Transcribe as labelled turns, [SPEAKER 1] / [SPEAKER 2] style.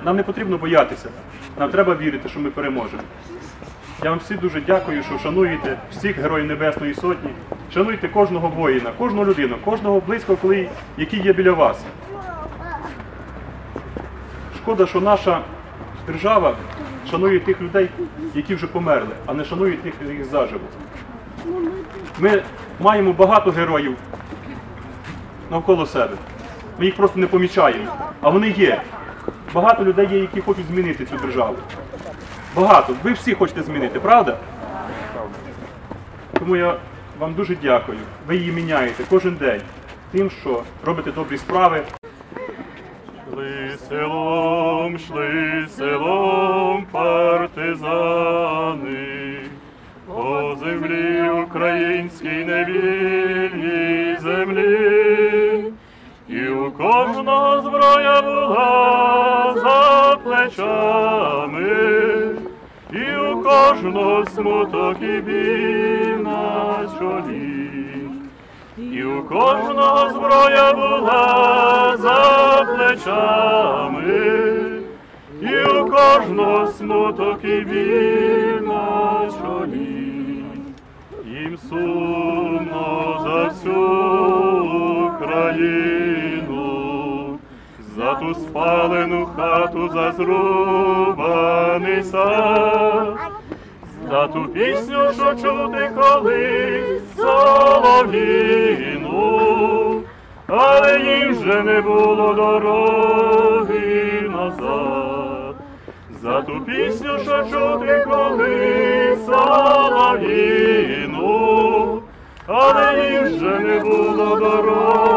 [SPEAKER 1] нам не потрібно боятися, нам треба вірити, що ми переможемо. Я вам всі дуже дякую, що шануєте всіх Героїв Небесної Сотні, шануйте кожного воїна, кожну людину, кожного близького, який є біля вас. Шкода, що наша держава шанує тих людей, які вже померли, а не шанує тих, які заживо. Ми маємо багато героїв навколо себе. Ми їх просто не помічаємо, а вони є. Багато людей є, які хочуть змінити цю державу. Багато. Ви всі хочете змінити, правда? Тому я вам дуже дякую. Ви її міняєте кожен день тим, що робите добрі справи. Шли селом партизани, по землі українській невільній землі, і у кожного зброя була за плечами, і у кожного смуток і біль на чолі, і у кожного зброя була за плечами, і у кожного смуток і біль на чолі. Їм сумно за всю Україну, за ту спалену хату, за зрубаний сад, за ту пісню, що чути колись солов'їну, але їм вже не було дороги назад. За ту пісню, що чути колись солов'їну, але їм вже не було дороги